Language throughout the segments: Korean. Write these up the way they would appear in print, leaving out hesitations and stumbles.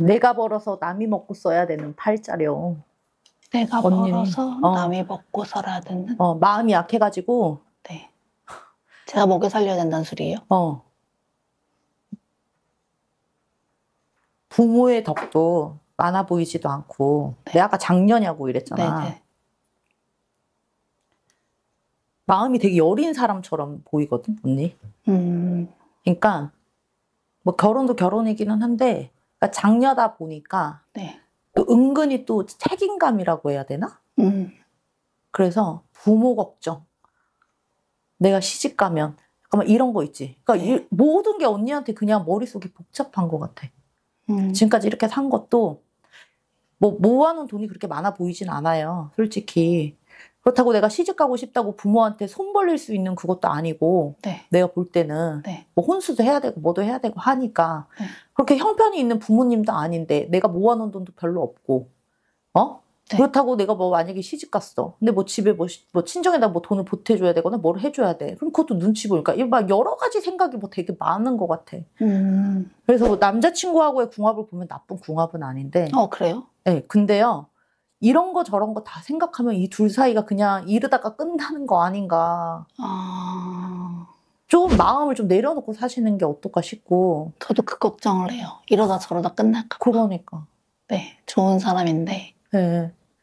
내가 벌어서 남이 먹고 써야 되는 팔자령. 내가 언니는, 벌어서 남이 먹고 살아야 되는? 마음이 약해가지고. 네. 제가 먹여 살려야 된다는 소리예요? 부모의 덕도 많아 보이지도 않고. 네. 내가 아까 장녀냐고 이랬잖아. 네네. 마음이 되게 여린 사람처럼 보이거든, 언니. 그러니까 뭐 결혼도 결혼이기는 한데, 그러니까 장녀다 보니까 네. 또 은근히 또 책임감이라고 해야 되나? 그래서 부모 걱정, 내가 시집 가면 잠깐만 이런 거 있지. 그러니까 네. 모든 게 언니한테 그냥 머릿속이 복잡한 것 같아. 지금까지 이렇게 산 것도 뭐 모아놓은 돈이 그렇게 많아 보이진 않아요, 솔직히. 그렇다고 내가 시집 가고 싶다고 부모한테 손 벌릴 수 있는 그것도 아니고. 네. 내가 볼 때는 네. 뭐 혼수도 해야 되고 뭐도 해야 되고 하니까. 네. 그렇게 형편이 있는 부모님도 아닌데 내가 모아놓은 돈도 별로 없고. 네. 그렇다고 내가 뭐 만약에 시집 갔어. 근데 뭐 집에 뭐 친정에다 뭐 돈을 보태줘야 되거나 뭘 해줘야 돼. 그럼 그것도 눈치 보니까 막 여러 가지 생각이 뭐 되게 많은 것 같아. 그래서 뭐 남자친구하고의 궁합을 보면 나쁜 궁합은 아닌데. 그래요? 네, 근데요. 이런 거 저런 거 다 생각하면 이 둘 사이가 그냥 이러다가 끝나는 거 아닌가. 좀 마음을 좀 내려놓고 사시는 게 어떨까 싶고. 저도 그 걱정을 해요. 이러다 저러다 끝날까 봐. 그러니까. 네, 좋은 사람인데. 네.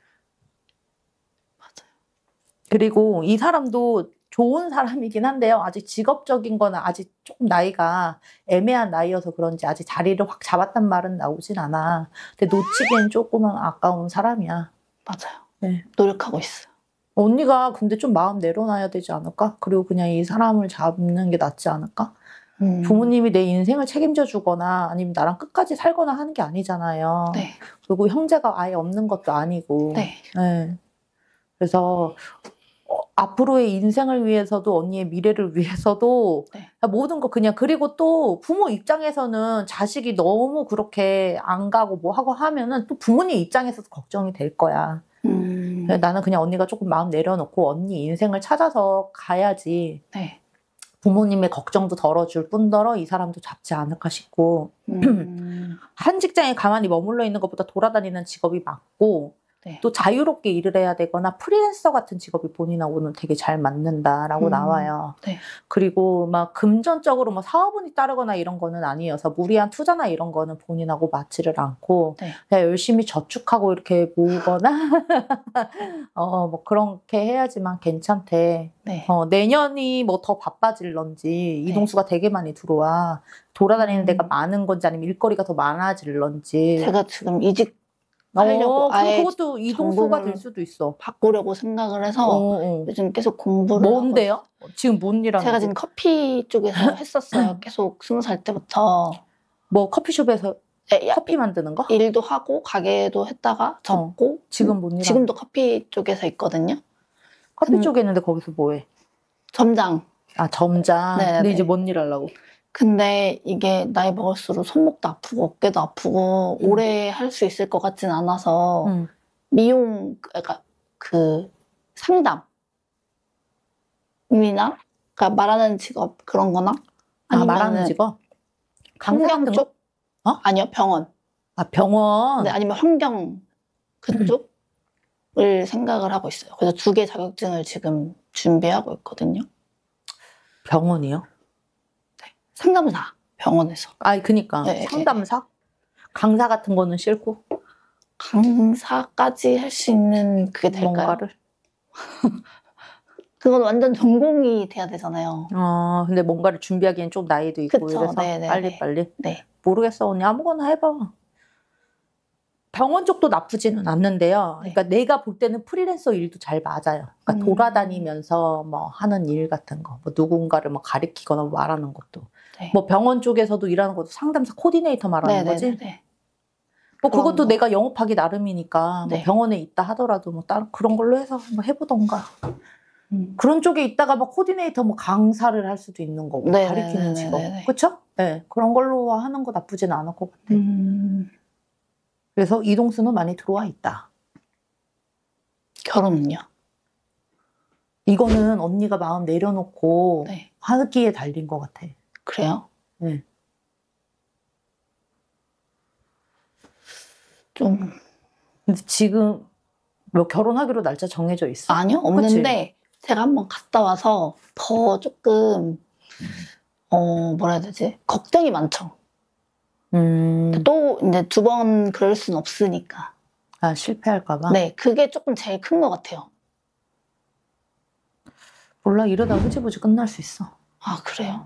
맞아요. 그리고 이 사람도 좋은 사람이긴 한데요. 아직 직업적인 거는 아직 조금 나이가 애매한 나이여서 그런지 아직 자리를 확 잡았단 말은 나오진 않아. 근데 놓치기엔 조금은 아까운 사람이야. 맞아요. 네. 노력하고 있어요. 언니가 근데 좀 마음 내려놔야 되지 않을까? 그리고 그냥 이 사람을 잡는 게 낫지 않을까? 부모님이 내 인생을 책임져 주거나 아니면 나랑 끝까지 살거나 하는 게 아니잖아요. 네. 그리고 형제가 아예 없는 것도 아니고. 네. 네. 그래서 앞으로의 인생을 위해서도 언니의 미래를 위해서도 네. 모든 거 그냥. 그리고 또 부모 입장에서는 자식이 너무 그렇게 안 가고 뭐 하고 하면은 또 부모님 입장에서도 걱정이 될 거야. 나는 그냥 언니가 조금 마음 내려놓고 언니 인생을 찾아서 가야지. 네. 부모님의 걱정도 덜어줄 뿐더러 이 사람도 잡지 않을까 싶고. 한 직장에 가만히 머물러 있는 것보다 돌아다니는 직업이 맞고. 네. 또 자유롭게 일을 해야 되거나 프리랜서 같은 직업이 본인하고는 되게 잘 맞는다라고 나와요. 네. 그리고 막 금전적으로 뭐 사업운이 따르거나 이런 거는 아니어서 무리한 투자나 이런 거는 본인하고 맞지를 않고. 네. 그냥 열심히 저축하고 이렇게 모으거나 뭐 그렇게 해야지만 괜찮대. 네. 내년이 뭐 더 바빠질런지. 이동수가 되게 많이 들어와. 돌아다니는 데가 많은 건지 아니면 일거리가 더 많아질런지. 제가 지금 이직 하려고 아예 그것도 이동수가 될 수도 있어. 바꾸려고 생각을 해서 요즘 계속 공부를 뭔데요? 하고 지금 뭔 일 하는 제가 지금 커피 쪽에서 했었어요. 계속 20살 때부터. 뭐 커피숍에서 네, 커피 만드는 거? 일도 하고 가게도 했다가 접고 지금 뭔 일? 지금도 커피 쪽에서 있거든요. 커피 쪽에 있는데 거기서 뭐해? 점장. 점장. 네네네. 근데 이제 뭔 일 하려고? 근데 이게 나이 먹을수록 손목도 아프고 어깨도 아프고 오래 할 수 있을 것 같진 않아서 미용, 그러니까 그 상담이나 그러니까 말하는 직업 그런 거나 말하는 직업? 환경 쪽? 아니요, 병원. 병원? 네, 아니면 환경 그쪽을 생각을 하고 있어요. 그래서 2개 자격증을 지금 준비하고 있거든요. 병원이요? 상담사, 병원에서. 그니까. 네, 상담사? 강사 같은 거는 싫고? 강사까지 할 수 있는 그게 될까요? 뭔가를? 그건 완전 전공이 돼야 되잖아요. 근데 뭔가를 준비하기엔 좀 나이도 있고. 그쵸, 이래서 네네네. 빨리빨리? 네. 모르겠어. 언니 아무거나 해봐. 병원 쪽도 나쁘지는 않는데요. 네. 그러니까 내가 볼 때는 프리랜서 일도 잘 맞아요. 그러니까 돌아다니면서 뭐 하는 일 같은 거, 뭐 누군가를 뭐 가리키거나 말하는 것도. 네. 뭐 병원 쪽에서도 일하는 것도 상담사 코디네이터 말하는 거지. 네. 뭐 그것도 내가 영업하기 나름이니까 네. 뭐 병원에 있다 하더라도 뭐 다른 그런 걸로 해서 뭐 해보던가. 그런 쪽에 있다가 뭐 코디네이터 뭐 강사를 할 수도 있는 거고. 가리키는 직업. 그렇죠? 네. 그런 걸로 하는 거 나쁘진 않을 것 같아. 그래서 이동수는 많이 들어와 있다. 결혼은요? 이거는 언니가 마음 내려놓고 네. 하기에 달린 것 같아. 그래요? 네. 좀. 근데 지금 뭐 결혼하기로 날짜 정해져 있어? 아니요, 없는데 그치? 제가 한번 갔다 와서 더 조금 뭐라 해야 되지? 걱정이 많죠. 또 이제 2번 그럴 순 없으니까. 아, 실패할까봐? 네, 그게 조금 제일 큰 것 같아요. 몰라, 이러다 흐지부지 끝날 수 있어. 아, 그래요?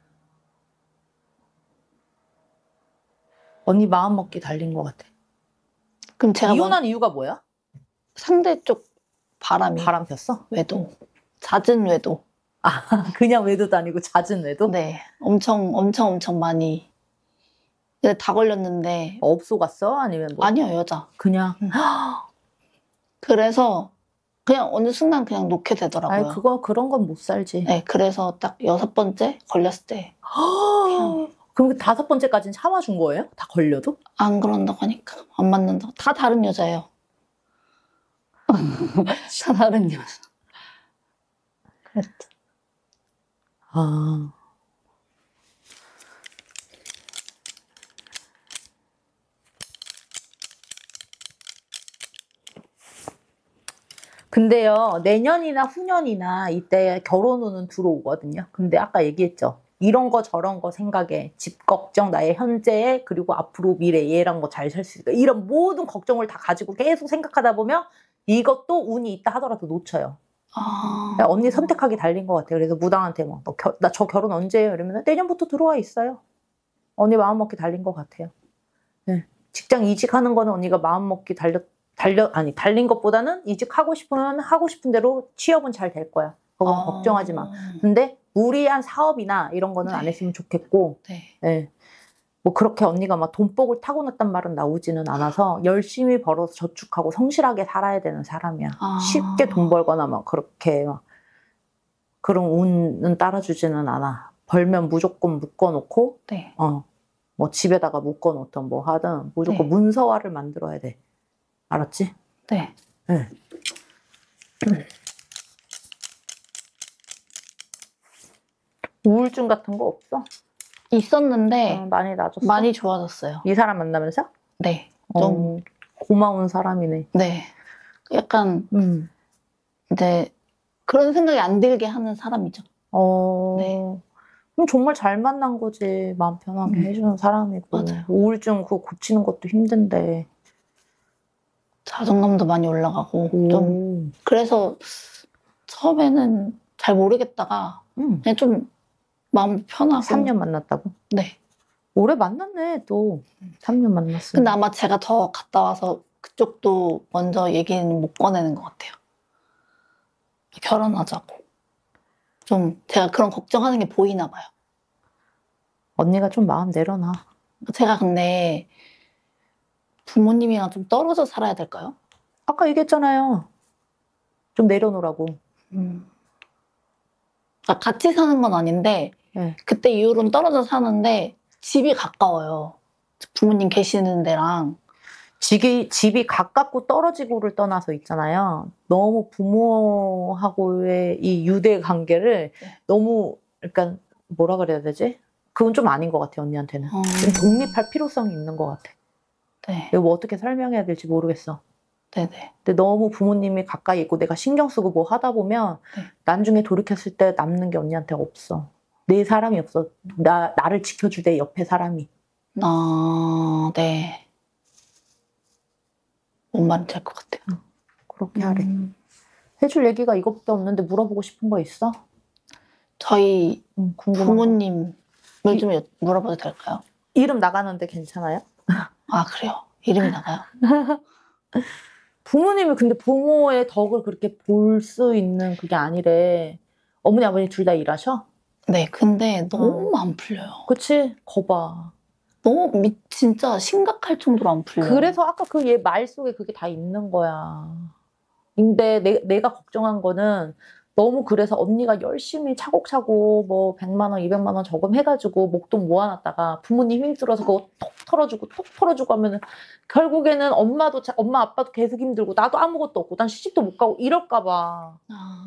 언니 마음 먹기 달린 것 같아. 그럼 제가 이혼한 이유가 뭐야? 상대 쪽 바람 폈어? 외도. 잦은 외도. 아, 그냥 외도도 아니고 잦은 외도? 네, 엄청 많이. 근데 다 걸렸는데. 업소 갔어? 아니면 뭐? 아니요, 여자. 그냥. 그래서 그냥 어느 순간 그냥 놓게 되더라고요. 아니, 그런 건 못 살지. 네, 그래서 딱 6번째 걸렸을 때. 그럼 5번째까지는 참아준 거예요? 다 걸려도? 안 그런다고 하니까. 안 맞는다고. 다 다른 여자예요. 다 다른 여자. 그랬죠. 아. 근데요, 내년이나 후년이나 이때 결혼 운은 들어오거든요. 근데 아까 얘기했죠. 이런 거 저런 거 생각에 집 걱정, 나의 현재, 그리고 앞으로 미래 얘랑 뭐 잘 살 수 있을까, 이런 모든 걱정을 다 가지고 계속 생각하다 보면 이것도 운이 있다 하더라도 놓쳐요. 그러니까 언니 선택하기 달린 것 같아요. 그래서 무당한테 막 나 저 결혼 언제 해요? 이러면 내년부터 들어와 있어요. 언니 마음 먹기 달린 것 같아요. 네. 직장 이직하는 거는 언니가 마음 먹기 달린 것보다는 이직하고 싶으면 하고 싶은 대로 취업은 잘 될 거야. 그건 걱정하지 마. 근데 무리한 사업이나 이런 거는 안 했으면 좋겠고, 네. 뭐 그렇게 언니가 막 돈복을 타고났단 말은 나오지는 않아서 열심히 벌어서 저축하고 성실하게 살아야 되는 사람이야. 쉽게 돈 벌거나 막 그렇게 막 그런 운은 따라주지는 않아. 벌면 무조건 묶어놓고, 뭐 집에다가 묶어놓든 뭐 하든 무조건 문서화를 만들어야 돼. 알았지? 네. 네. 우울증 같은 거 없어? 있었는데 많이 나아졌어? 많이 좋아졌어요. 이 사람 만나면서? 네. 좀 고마운 사람이네. 네. 약간 이제 그런 생각이 안 들게 하는 사람이죠. 네. 그럼 정말 잘 만난 거지. 마음 편하게 해주는 사람이고. 맞아요. 우울증 그거 고치는 것도 힘든데. 자존감도 많이 올라가고 좀 그래서 처음에는 잘 모르겠다가 그냥 좀 마음 편하고. 3년 만났다고? 네. 오래 만났네 또. 3년 만났어. 근데 아마 제가 더 갔다 와서 그쪽도 먼저 얘기는 못 꺼내는 것 같아요. 결혼하자고. 좀 제가 그런 걱정하는 게 보이나 봐요. 언니가 좀 마음 내려놔. 제가 근데 부모님이랑 좀 떨어져 살아야 될까요? 아까 얘기했잖아요. 좀 내려놓으라고. 같이 사는 건 아닌데 그때 이후로는 떨어져 사는데 집이 가까워요. 부모님 계시는 데랑. 집이 가깝고 떨어지고를 떠나서 있잖아요. 너무 부모하고의 이 유대 관계를 너무, 그러니까 뭐라 그래야 되지? 그건 좀 아닌 것 같아, 언니한테는. 좀 독립할 필요성이 있는 것 같아. 네. 이거 뭐 어떻게 설명해야 될지 모르겠어. 네네. 근데 너무 부모님이 가까이 있고 내가 신경 쓰고 뭐 하다 보면 나중에 돌이켰을 때 남는 게 언니한테 없어. 내 사람이 없어. 나를 지켜줄 때 옆에 사람이. 네. 뭔 말인지 알 것 같아요. 그렇게 하래. 해줄 얘기가 이것밖에 없는데 물어보고 싶은 거 있어? 저희 부모님을 좀 물어봐도 될까요? 이름 나가는데 괜찮아요? 아, 그래요? 이름이 나가요? 부모님이 근데 부모의 덕을 그렇게 볼 수 있는 그게 아니래. 어머니 아버니 둘 다 일하셔? 네, 근데 너무 안 풀려요. 그치? 거봐. 너무 진짜 심각할 정도로 안 풀려요. 그래서 아까 그 얘 말 속에 그게 다 있는 거야. 근데 내가 걱정한 거는 너무 그래서 언니가 열심히 차곡차곡 뭐 100만 원, 200만 원 저금해가지고 목돈 모아놨다가 부모님 힘들어서 그거 톡 털어주고 하면은 결국에는 엄마 아빠도 계속 힘들고 나도 아무것도 없고 난 시집도 못 가고 이럴까봐.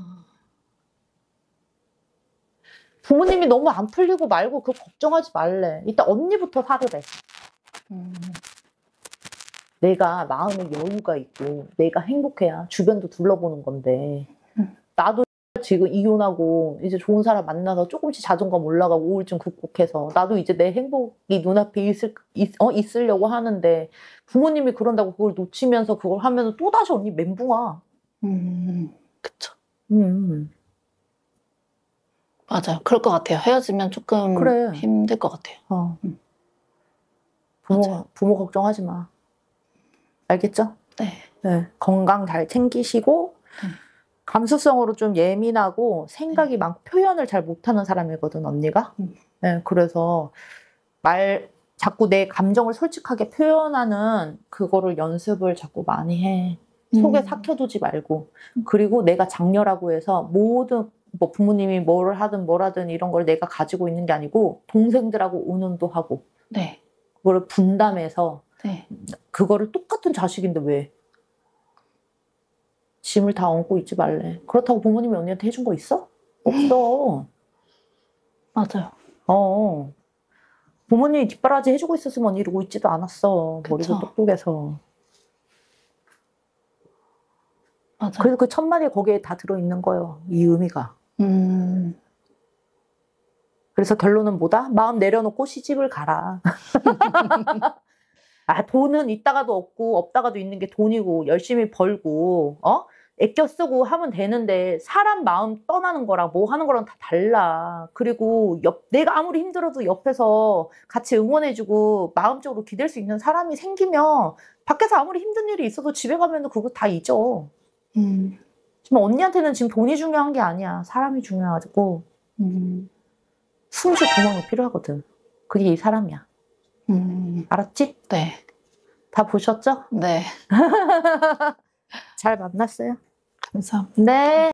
부모님이 너무 안 풀리고 말고 그거 걱정하지 말래. 일단 언니부터 사르래. 내가 마음에 여유가 있고 내가 행복해야 주변도 둘러보는 건데 나도 지금 이혼하고 이제 좋은 사람 만나서 조금씩 자존감 올라가고 우울증 극복해서 나도 이제 내 행복이 눈앞에 있으려고 하는데 부모님이 그런다고 그걸 놓치면서 그걸 하면 또다시 언니 멘붕아. 그쵸. 맞아요. 그럴 것 같아요. 헤어지면 조금 그래. 힘들 것 같아요. 부모 걱정하지 마. 알겠죠? 네. 네. 건강 잘 챙기시고 감수성으로 좀 예민하고 생각이 많고 표현을 잘 못하는 사람이거든, 언니가. 네, 그래서 자꾸 내 감정을 솔직하게 표현하는 그거를 연습을 자꾸 많이 해. 속에 삭혀두지 말고. 그리고 내가 장녀라고 해서 모든 뭐 부모님이 뭐를 하든 이런 걸 내가 가지고 있는 게 아니고 동생들하고 의논도 하고. 네. 그거를 분담해서 네. 그거를 똑같은 자식인데 왜? 짐을 다 얹고 있지 말래. 그렇다고 부모님이 언니한테 해준 거 있어? 없어. 맞아요. 부모님이 뒷바라지 해주고 있었으면 언니 이러고 있지도 않았어. 그쵸. 머리도 똑똑해서. 맞아요. 그래서 그 1000마디 거기에 다 들어있는 거예요. 이 의미가. 그래서 결론은 뭐다? 마음 내려놓고 시집을 가라. 돈은 있다가도 없고 없다가도 있는 게 돈이고 열심히 벌고 아껴 쓰고 하면 되는데 사람 마음 떠나는 거랑 뭐 하는 거랑 다 달라. 그리고 내가 아무리 힘들어도 옆에서 같이 응원해주고 마음적으로 기댈 수 있는 사람이 생기면 밖에서 아무리 힘든 일이 있어도 집에 가면 그거 다 잊어. 지금 언니한테는 지금 돈이 중요한 게 아니야. 사람이 중요하고 숨쉴 구멍이 필요하거든. 그게 이 사람이야. 알았지? 네. 다 보셨죠? 네. 잘 만났어요. 감사합니다. 네.